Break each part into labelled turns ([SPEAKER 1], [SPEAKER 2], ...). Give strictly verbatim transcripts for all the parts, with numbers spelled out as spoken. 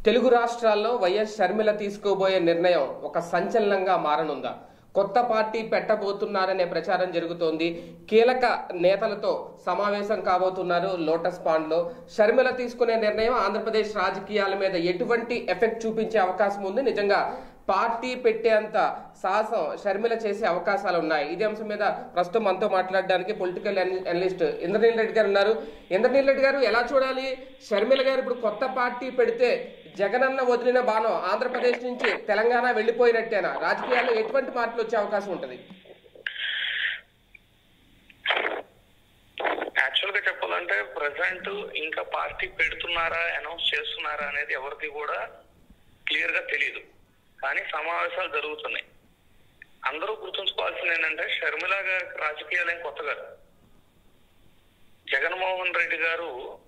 [SPEAKER 1] తెలుగు రాష్ట్రాల్లో వైఎస్ షర్మిల తీసుకోబోయే నిర్ణయం ఒక సంచలనంగా మారనుందా? కొత్త పార్టీ పెట్టబోతున్నారనే ప్రచారం జరుగుతోంది. కీలక నేతలతో సమావేశం కాబోతున్నారు లోటస్ పాండ్ లో. షర్మిల తీసుకునే నిర్ణయం ఆంధ్రప్రదేశ్ రాజకీయాల మీద ఎటువంటి ఎఫెక్ట్ చూపించే అవకాశం ఉంది? నిజంగా పార్టీ పెట్టేంత సాహసం షర్మిల చేసే అవకాశాలు ఉన్నాయి. ఇదే అంశం మీద ప్రస్తుతం మనతో మాట్లాడడానికి పొలిటికల్ అనలిస్ట్ ఇంద్రనీల్ రెడ్డి గారు ఉన్నారు. ఇంద్రనీల్ రెడ్డి గారు, ఎలా చూడాలి? షర్మిల గారు ఇప్పుడు కొత్త పార్టీ పెడితే జగనన్న వదిలిన బాణం ఆంధ్రప్రదేశ్ నుంచి తెలంగాణ వెళ్లిపోయినట్టేనా? రాజకీయాల్లో ఎటువంటి మార్పులు వచ్చే అవకాశం ఉంటుంది?
[SPEAKER 2] యాక్చువల్ గా చెప్పాలంటే ప్రెసెంట్ ఇంకా పార్టీ పెడుతున్నారా అనౌన్స్ చేస్తున్నారా అనేది ఎవరికి కూడా క్లియర్ గా తెలియదు. కానీ సమావేశాలు జరుగుతున్నాయి. అందరూ గుర్తుంచుకోవాల్సింది ఏంటంటే షర్మిల గారికి రాజకీయాలు ఏం కొత్త కాదు. జగన్మోహన్ రెడ్డి గారు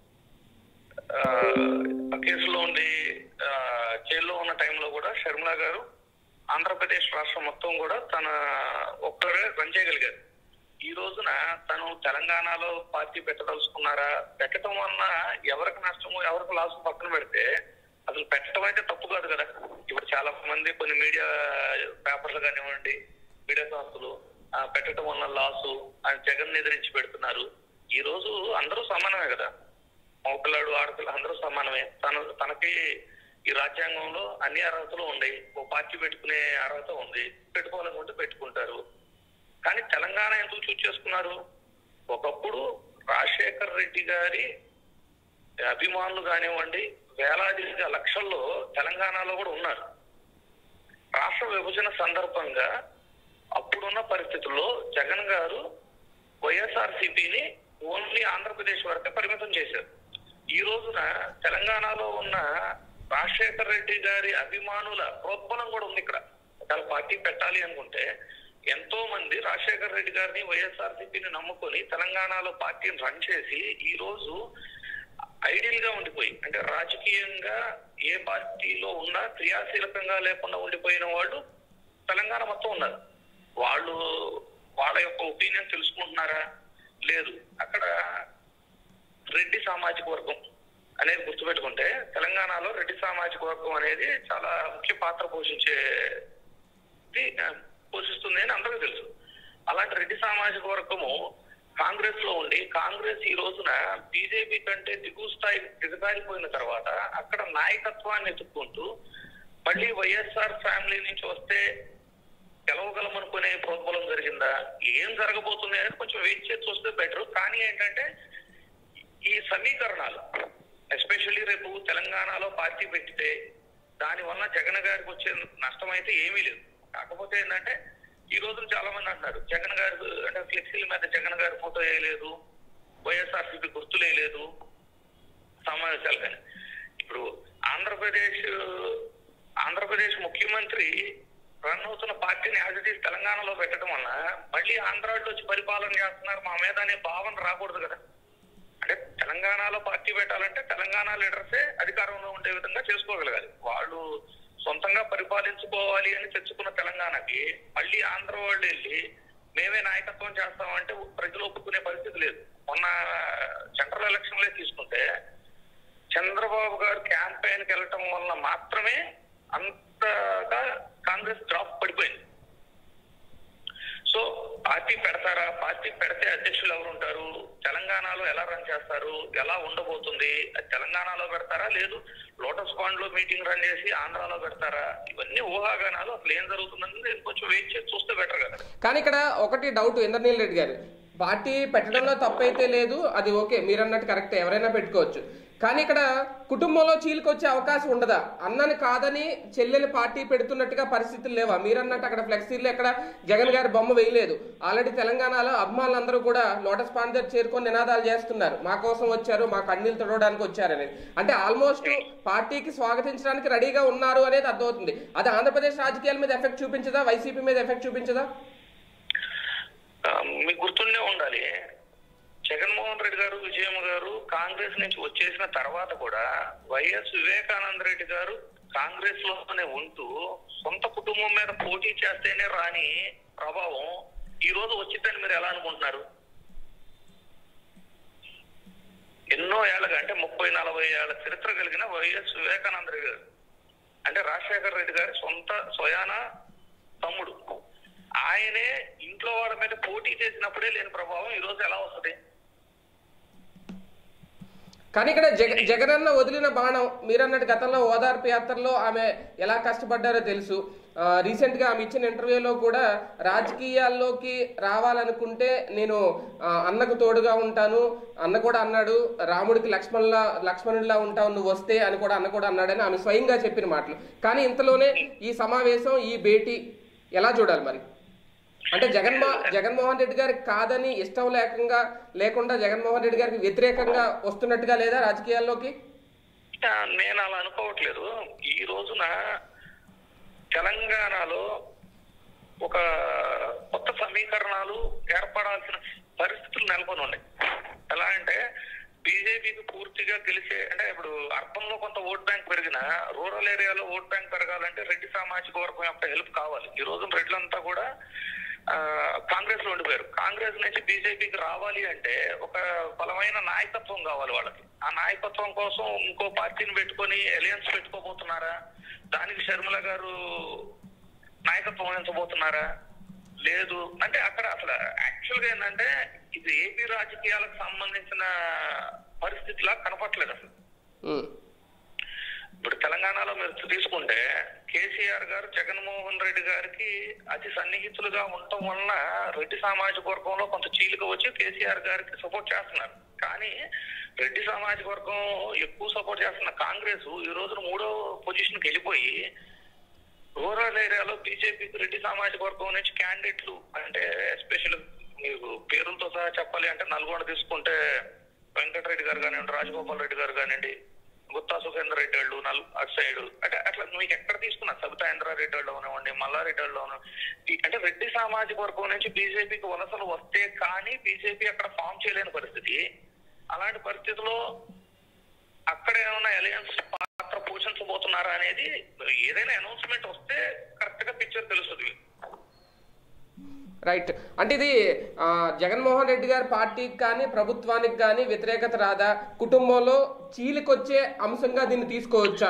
[SPEAKER 2] కేసులో ఉండి జైల్లో ఉన్న టైంలో కూడా షర్మిల గారు ఆంధ్రప్రదేశ్ రాష్ట్రం మొత్తం కూడా తన ఒక్కరే రన్ చేయగలిగారు. ఈ రోజున తను తెలంగాణలో పార్టీ పెట్టదలుచుకున్నారా, పెట్టడం వలన ఎవరికి నష్టము ఎవరికి లాస్ పక్కన పెడితే అసలు పెట్టడం అయితే తప్పు కాదు కదా. ఇప్పుడు చాలా మంది కొన్ని మీడియా పేపర్లు కానివ్వండి, మీడియా సంస్థలు పెట్టడం వల్ల లాసు అని జగన్ ఎదిరించి పెడుతున్నారు. ఈ రోజు అందరూ సమానమే కదా, మగపిల్లాడు ఆడపిల్ల అందరూ సమానమే. తన తనకి ఈ రాజ్యాంగంలో అన్ని అర్హతలు ఉన్నాయి. ఓ పార్టీ పెట్టుకునే అర్హత ఉంది, పెట్టుకోవాలనుకుంటే పెట్టుకుంటారు. కానీ తెలంగాణ ఎందుకు చూస్ చేసుకున్నారు? ఒకప్పుడు రాజశేఖర్ రెడ్డి గారి అభిమానులు కానివ్వండి వేలాది లక్షల్లో తెలంగాణలో కూడా ఉన్నారు. రాష్ట్ర విభజన సందర్భంగా అప్పుడున్న పరిస్థితుల్లో జగన్ గారు వైఎస్ఆర్సీపీని ఓన్లీ ఆంధ్రప్రదేశ్ వరకే పరిమితం చేశారు. ఈ రోజున తెలంగాణలో ఉన్న రాజశేఖర్ రెడ్డి గారి అభిమానుల ప్రోత్బలం కూడా ఉంది. ఇక్కడ ఒకవేళ పార్టీ పెట్టాలి అనుకుంటే ఎంతో మంది రాజశేఖర్ రెడ్డి గారిని వైఎస్ఆర్సీపీని నమ్ముకొని తెలంగాణలో పార్టీని రన్ చేసి ఈ రోజు ఐడియల్ గా ఉండిపోయి, అంటే రాజకీయంగా ఏ పార్టీలో ఉన్నా క్రియాశీలకంగా లేకుండా ఉండిపోయిన వాళ్ళు తెలంగాణ మొత్తం ఉన్నారు. వాళ్ళు వాళ్ళ యొక్క ఒపీనియన్ తెలుసుకుంటున్నారా? లేదు. అక్కడ రెడ్డి సామాజిక వర్గం అనేది గుర్తుపెట్టుకుంటే తెలంగాణలో రెడ్డి సామాజిక వర్గం అనేది చాలా ముఖ్య పాత్ర పోషించే పోషిస్తుంది అని అందరికీ తెలుసు. అలాంటి రెడ్డి సామాజిక వర్గము కాంగ్రెస్ లో ఉండి కాంగ్రెస్ ఈ రోజున బీజేపీ కంటే దిగువ స్థాయి దిగజారిపోయిన తర్వాత అక్కడ నాయకత్వాన్ని ఎత్తుక్కుంటూ మళ్ళీ వైఎస్ఆర్ ఫ్యామిలీ నుంచి వస్తే గెలవగలమనుకునే ప్రోద్బలం జరిగిందా? ఏం జరగబోతుంది అనేది కొంచెం వెయిట్ చేసి చూస్తే బెటర్. కానీ ఏంటంటే ఈ సమీకరణాలు ఎస్పెషల్లీ రేపు తెలంగాణలో పార్టీ పెట్టితే దానివల్ల జగన్ గారికి వచ్చే నష్టం అయితే ఏమీ లేదు. కాకపోతే ఏంటంటే ఈ రోజు చాలా మంది అంటున్నారు జగన్ గారు అంటే ఫ్లెక్సీల మీద జగన్ గారి ఫోటో వేయలేదు, వైఎస్ఆర్సీపీ గుర్తులు వేయలేదు సమావేశాలు. కానీ ఇప్పుడు ఆంధ్రప్రదేశ్ ఆంధ్రప్రదేశ్ ముఖ్యమంత్రి రన్ అవుతున్న పార్టీని యాజ్ ఇట్ ఈస్ తెలంగాణలో పెట్టడం వల్ల మళ్ళీ ఆంధ్రాలో వచ్చి పరిపాలన చేస్తున్నారు మా మీద అనే భావన రాకూడదు కదా. అంటే తెలంగాణలో పార్టీ పెట్టాలంటే తెలంగాణ లీడర్సే అధికారంలో ఉండే విధంగా చేసుకోగలగాలి. వాళ్ళు సొంతంగా పరిపాలించుకోవాలి అని తెచ్చుకున్న తెలంగాణకి మళ్ళీ ఆంధ్ర వాళ్ళు వెళ్ళి మేమే నాయకత్వం చేస్తామంటే ప్రజలు ఒప్పుకునే పరిస్థితి లేదు. మొన్న సెంట్రల్ ఎలక్షన్లే తీసుకుంటే చంద్రబాబు గారు క్యాంపెయిన్కి వెళ్ళటం వల్ల మాత్రమే అంతగా కాంగ్రెస్ డ్రాప్ పడిపోయింది. సో పార్టీ పెడతారా? పార్టీ పెడితే అధ్యక్షులు ఎవరు ఉంటారు? తెలంగాణలో ఎలా రన్ చేస్తారు? ఎలా ఉండబోతుంది? తెలంగాణలో పెడతారా? లేదు లోటస్ పాండ్ లో మీటింగ్ రన్ చేసి ఆంధ్రాలో పెడతారా? ఇవన్నీ ఊహాగానాలు. అసలు ఏం జరుగుతుందని కొంచెం వెయిట్ చేసి చూస్తే బెటర్ కదా.
[SPEAKER 1] కానీ ఇక్కడ ఒకటి డౌట్ ఇంద్రనీల్ రెడ్డి గారు, పార్టీ పెట్టడంలో తప్పైతే లేదు, అది ఓకే, మీరు అన్నట్టు కరెక్ట్, ఎవరైనా పెట్టుకోవచ్చు. కానీ ఇక్కడ కుటుంబంలో చీలికొచ్చే అవకాశం ఉండదా? అన్నని కాదని చెల్లెలు పార్టీ పెడుతున్నట్టుగా పరిస్థితులు లేవా? మీరన్నట్టు అక్కడ ఫ్లెక్సీలు ఎక్కడ జగన్ గారి బొమ్మ వేయలేదు. ఆల్రెడీ తెలంగాణలో అభిమానులందరూ కూడా లోటస్ పాండ్ దగ్గర చేరుకొని నినాదాలు చేస్తున్నారు, మా కోసం వచ్చారు, మా కన్నీళ్ళు తొడవడానికి వచ్చారనేది. అంటే ఆల్మోస్ట్ పార్టీకి స్వాగతించడానికి రెడీగా ఉన్నారు అనేది అర్థమవుతుంది. అది ఆంధ్రప్రదేశ్ రాజకీయాల మీద ఎఫెక్ట్ చూపించదా? వైసీపీ మీద ఎఫెక్ట్ చూపించదా?
[SPEAKER 2] మీకు గుర్తుండే ఉండాలి, జగన్మోహన్ రెడ్డి గారు విజయమ్మ గారు కాంగ్రెస్ నుంచి వచ్చేసిన తర్వాత కూడా వైఎస్ వివేకానంద రెడ్డి గారు కాంగ్రెస్ లోనే ఉంటూ సొంత కుటుంబం మీద పోటీ చేస్తేనే రాని ప్రభావం ఈ రోజు వచ్చిందని మీరు ఎలా అనుకుంటున్నారు? ఎన్నో ఏళ్ళగా అంటే ముప్పై నలభై ఏళ్ళ చరిత్ర కలిగిన వైఎస్ వివేకానంద రెడ్డి గారు అంటే రాజశేఖర రెడ్డి గారి సొంత స్వయాన తమ్ముడు. ఆయనే ఇంట్లో వాళ్ళ మీద పోటీ చేసినప్పుడే లేని ప్రభావం ఈ రోజు ఎలా వస్తుంది?
[SPEAKER 1] కానీ ఇక్కడ జగ జగనన్న వదిలిన బాణం మీరన్నట్టు గతంలో ఓదార్పు యాత్రలో ఆమె ఎలా కష్టపడ్డారో తెలుసు. రీసెంట్ గా ఆమె ఇచ్చిన ఇంటర్వ్యూలో కూడా రాజకీయాల్లోకి రావాలనుకుంటే నేను అన్నకు తోడుగా ఉంటాను, అన్న కూడా అన్నాడు రాముడికి లక్ష్మణులా లక్ష్మణుడిలా ఉంటావు నువ్వు వస్తే అని కూడా అన్న కూడా అన్నాడని ఆమె స్వయంగా చెప్పిన మాటలు. కానీ ఇంతలోనే ఈ సమావేశం ఈ భేటీ ఎలా చూడాలి మరి? అంటే జగన్మో జగన్మోహన్ రెడ్డి గారికి కాదని ఇష్టం లేకుండా లేకుండా జగన్మోహన్ రెడ్డి గారికి వ్యతిరేకంగా వస్తున్నట్టుగా లేదా రాజకీయాల్లోకి?
[SPEAKER 2] నేను అలా అనుకోవట్లేదు. ఈ రోజున తెలంగాణలో ఒక కొత్త సమీకరణాలు ఏర్పడాల్సిన పరిస్థితులు నెలకొని ఉన్నాయి. ఎలా అంటే బీజేపీకి పూర్తిగా తెలిసే అంటే ఇప్పుడు అర్బన్ లో కొంత ఓట్ బ్యాంక్ పెరిగినా రూరల్ ఏరియాలో ఓట్ బ్యాంక్ పెరగాలంటే రెడ్డి సామాజిక వర్గం యొక్క హెల్ప్ కావాలి. ఈ రోజు రెడ్లంతా కూడా కాంగ్రెస్ లో ఉండిపోయారు. కాంగ్రెస్ నుంచి బీజేపీకి రావాలి అంటే ఒక బలమైన నాయకత్వం కావాలి వాళ్ళకి. ఆ నాయకత్వం కోసం ఇంకో పార్టీని పెట్టుకొని అలయన్స్ పెట్టుకోబోతున్నారా? దానికి షర్మిల గారు నాయకత్వం వహించబోతున్నారా? లేదు. అంటే అక్కడ అసలు యాక్చువల్ గా ఏంటంటే ఇది ఏపీ రాజకీయాలకు సంబంధించిన పరిస్థితిలా కనపట్లేదు అసలు. ఇప్పుడు తెలంగాణలో మీరు తీసుకుంటే కేసీఆర్ గారు జగన్మోహన్ రెడ్డి గారికి అతి సన్నిహితులుగా ఉండటం వలన రెడ్డి సామాజిక వర్గంలో కొంత చీలిక వచ్చి కేసీఆర్ గారికి సపోర్ట్ చేస్తున్నారు. కానీ రెడ్డి సామాజిక వర్గం ఎక్కువ సపోర్ట్ చేస్తున్న కాంగ్రెస్ ఈ రోజున మూడో పొజిషన్ కి వెళ్ళిపోయి రూరల్ ఏరియాలో బీజేపీకి రెడ్డి సామాజిక వర్గం నుంచి క్యాండిడేట్లు అంటే ఎస్పెషల్ మీకు పేరులతో సహా చెప్పాలి అంటే నల్గొండ తీసుకుంటే వెంకటరెడ్డి గారు కానివ్వండి, రాజగోపాల్ రెడ్డి గారు కానివ్వండి, గుత్తా సుఖేందర్ రెడ్డి వాళ్ళు నల్ అటు సైడ్ అంటే అట్లా మీకు ఎక్కడ తీసుకున్నారు సబితా రెడ్డి వాళ్ళు అవనివ్వండి, మల్లారెడ్డి వాళ్ళు అంటే రెడ్డి సామాజిక వర్గం నుంచి బీజేపీకి వలసలు వస్తే కానీ బీజేపీ అక్కడ ఫామ్ చేయలేని పరిస్థితి. అలాంటి పరిస్థితిలో అక్కడ ఏమైనా అలయన్స్ పాత్ర పోషించబోతున్నారా అనేది ఏదైనా అనౌన్స్మెంట్ వస్తే కరెక్ట్ గా పిక్చర్ తెలుస్తుంది.
[SPEAKER 1] రైట్. అంటే ఇది జగన్మోహన్ రెడ్డి గారి పార్టీకి కానీ ప్రభుత్వానికి కానీ వ్యతిరేకత రాదా? కుటుంబంలో చీలికొచ్చే అంశంగా దీన్ని తీసుకోవచ్చా?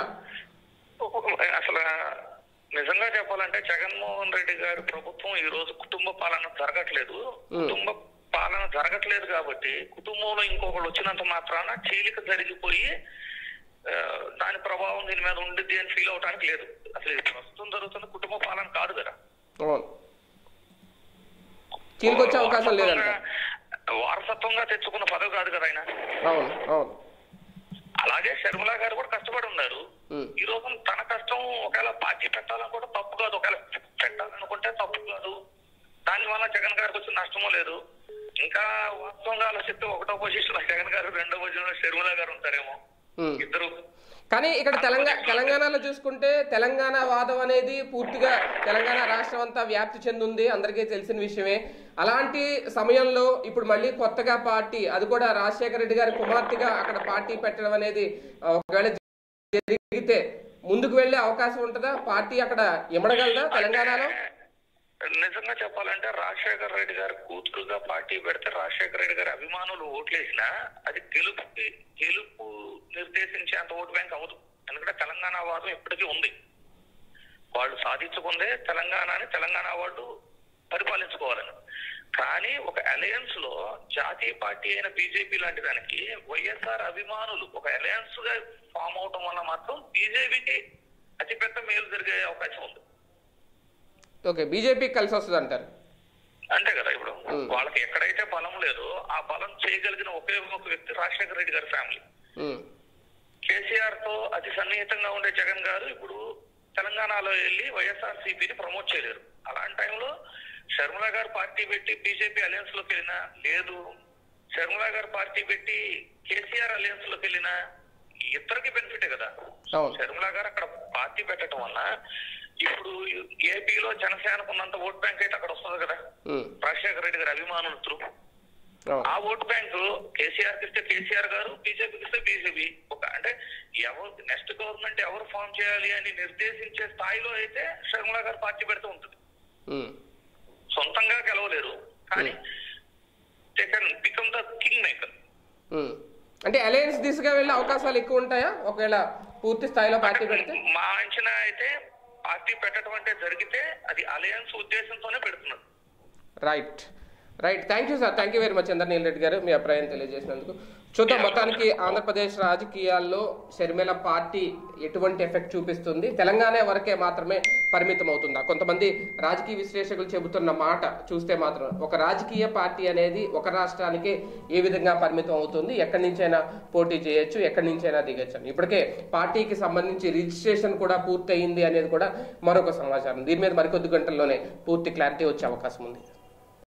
[SPEAKER 2] అసలు నిజంగా చెప్పాలంటే జగన్మోహన్ రెడ్డి గారి ప్రభుత్వం ఈ రోజు కుటుంబ పాలన జరగట్లేదు. కుటుంబ పాలన జరగట్లేదు కాబట్టి కుటుంబంలో ఇంకొకళ్ళు వచ్చినంత మాత్రాన చీలిక జరిగిపోయి దాని ప్రభావం దీని మీద ఉండిద్ది అని ఫీల్ అవడానికి లేదు. అసలు ఇది ప్రస్తుతం జరుగుతున్న కుటుంబ పాలన కాదు కదా.
[SPEAKER 1] చీలికొచ్చే అవకాశం లేదంట.
[SPEAKER 2] వారసత్వంగా తెచ్చుకున్న పదవి కాదు కదా ఆయన. అలాగే షర్మిల గారు కూడా కష్టపడి ఉన్నారు. ఈ రోజు తన కష్టం ఒకవేళ పార్టీ పెట్టాలని కూడా తప్పు కాదు, ఒకవేళ పెట్టాలనుకుంటే తప్పు కాదు. దాని వల్ల జగన్ గారికి వచ్చిన నష్టమూ లేదు. ఇంకా వాస్తవంగా ఆలోచిస్తే ఒకటో పొజిషన్ లో జగన్ గారు, రెండో పొజిషన్ లో షర్మిల గారు ఉంటారేమో ఇద్దరు.
[SPEAKER 1] కానీ ఇక్కడ తెలంగాణ తెలంగాణలో చూసుకుంటే తెలంగాణ వాదం అనేది పూర్తిగా తెలంగాణ రాష్ట్రం అంతా వ్యాప్తి చెందింది, అందరికీ తెలిసిన విషయమే. అలాంటి సమయంలో ఇప్పుడు మళ్ళీ కొత్తగా పార్టీ, అది కూడా రాజశేఖర రెడ్డి గారి కుమార్తెగా అక్కడ పార్టీ పెట్టడం అనేది ఒకవేళ జరిగితే ముందుకు వెళ్లే అవకాశం ఉంటుందా? పార్టీ అక్కడ ఇమడగలదా తెలంగాణలో?
[SPEAKER 2] నిజంగా చెప్పాలంటే రాజశేఖర రెడ్డి గారి కూతురుగా పార్టీ పెడితే రాజశేఖర రెడ్డి గారి అభిమానులు ఓట్లేసినా అది గెలుపుకి గెలుపు నిర్దేశించేంత ఓటు బ్యాంక్ అవ్వదు. ఎందుకంటే తెలంగాణ వాదం ఇప్పటికీ ఉంది. వాళ్ళు సాధించుకుందే తెలంగాణని తెలంగాణ వాళ్ళు పరిపాలించుకోవాలని. కానీ ఒక అలయన్స్ లో జాతీయ పార్టీ అయిన బీజేపీ లాంటి దానికి వైఎస్ఆర్ అభిమానులు ఒక అలయన్స్ గా ఫామ్ అవటం వల్ల మాత్రం బీజేపీకి అతిపెద్ద మేలు జరిగే అవకాశం ఉంది.
[SPEAKER 1] ఓకే, బీజేపీకి కలిసి వస్తుంది అంటారు.
[SPEAKER 2] అంతే కదా. ఇప్పుడు వాళ్ళకి ఎక్కడైతే బలం లేదో ఆ బలం చేయగలిగిన ఒకే ఒక వ్యక్తి రాజశేఖర రెడ్డి గారి ఫ్యామిలీ. కేసీఆర్ తో అతి సన్నిహితంగా ఉండే జగన్ గారు ఇప్పుడు తెలంగాణలో వెళ్ళి వైఎస్ఆర్ సిపిని ప్రమోట్ చేయలేరు. అలాంటి టైంలో షర్మిల గారు పార్టీ పెట్టి బీజేపీ అలయన్స్ లోకి వెళ్ళినా లేదు, షర్మిల గారు పార్టీ పెట్టి కేసీఆర్ అలయన్స్ లోకి వెళ్ళినా ఇద్దరికి బెనిఫిటే కదా. షర్మిల గారు అక్కడ పార్టీ పెట్టడం వల్ల ఇప్పుడు ఏపీలో జనసేనకు ఉన్నంత ఓట్ బ్యాంక్ అయితే అక్కడ వస్తుంది కదా రాజశేఖర రెడ్డి గారి అభిమానులు త్రూ. ఆ ఓట్ బ్యాంకు కేసీఆర్ కి ఇస్తే కేసీఆర్ గారు, బీజేపీకి ఇస్తే బీజేపీ. ఒక అంటే ఎవరు నెక్స్ట్ గవర్నమెంట్ ఎవరు ఫామ్ చేయాలి అని నిర్దేశించే స్థాయిలో అయితే షర్మిల గారు పార్టీ పెడితే ఉంటుంది. సొంతంగా గెలవలేరు కానీ they can become the king maker.
[SPEAKER 1] అంటే అలయన్స్ దిశగా వెళ్ళే అవకాశాలు ఎక్కువ ఉంటాయా ఒకవేళ పూర్తి స్థాయిలో పార్టీ పెడితే?
[SPEAKER 2] మా అంచనా అయితే పార్టీ పెట్టడం అంటే జరిగితే అది అలయన్స్ ఉద్దేశంతోనే పెడుతున్నారు.
[SPEAKER 1] Right right thank you sir, thank you very much Chandraneel Reddy garu మీ అభిప్రాయం తెలియజేసినందుకు. చూద్దాం మొత్తానికి ఆంధ్రప్రదేశ్ రాజకీయాల్లో షర్మిల పార్టీ ఎటువంటి ఎఫెక్ట్ చూపిస్తుంది, తెలంగాణ వరకే మాత్రమే పరిమితం అవుతుందా? కొంతమంది రాజకీయ విశ్లేషకులు చెబుతున్న మాట చూస్తే మాత్రం ఒక రాజకీయ పార్టీ అనేది ఒక రాష్ట్రానికి ఏ విధంగా పరిమితం అవుతుంది, ఎక్కడి నుంచైనా పోటీ చేయొచ్చు, ఎక్కడి నుంచైనా దిగొచ్చు. ఇప్పటికే పార్టీకి సంబంధించి రిజిస్ట్రేషన్ కూడా పూర్తి అయింది అనేది కూడా మరొక సమాచారం. దీని మీద మరికొద్ది గంటల్లోనే పూర్తి క్లారిటీ వచ్చే అవకాశం ఉంది.